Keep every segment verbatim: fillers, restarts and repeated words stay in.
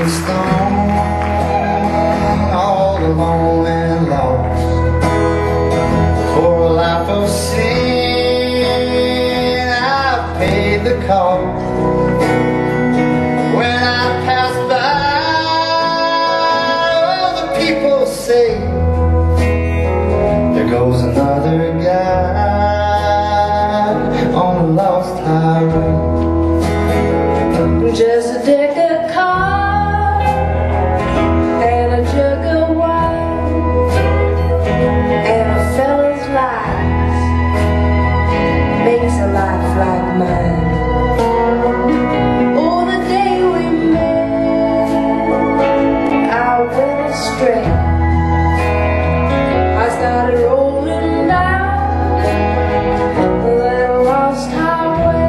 stone, all alone and lost, for a life of sin I've paid the cost. When I pass by, all the people say, there goes another guy on a lost highway. Just a deck of cards and a jug of wine and a fella's lies makes a life like mine. Oh, the day we met, I went astray. I started rolling down that lost highway.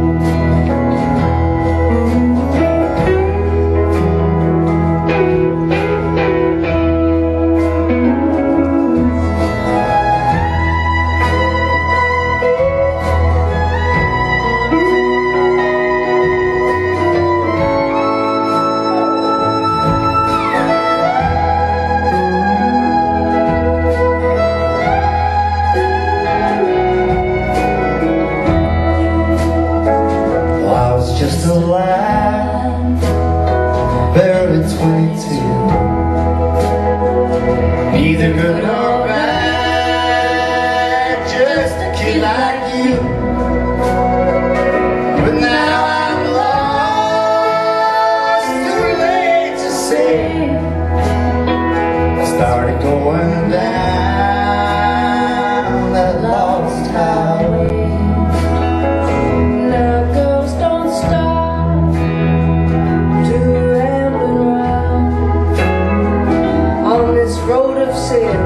Just a lad, barely twenty-two, neither good nor bad, just a kid like you. But now I'm lost, too late to say. I started going down that lost highway. Road of sin,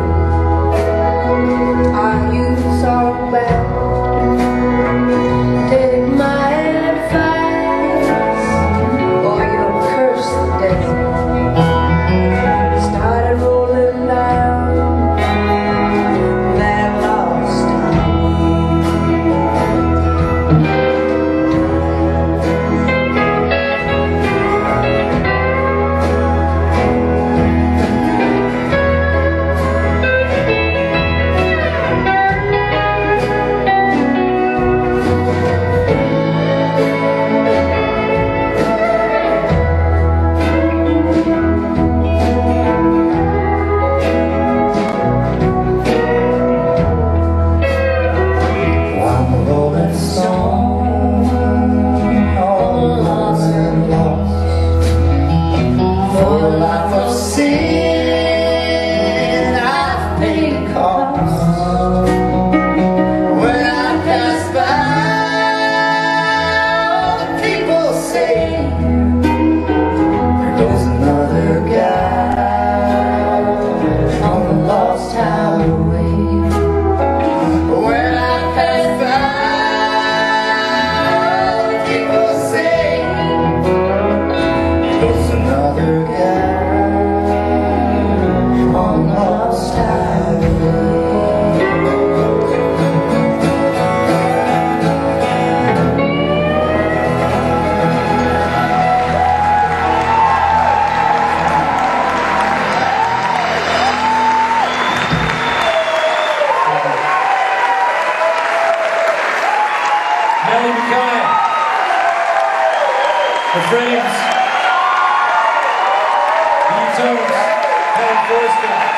our youth's all back. Take my advice, or you'll curse the day. Started rolling down that lost Nellie McKay, the Frames, the Tones, Helen Forster.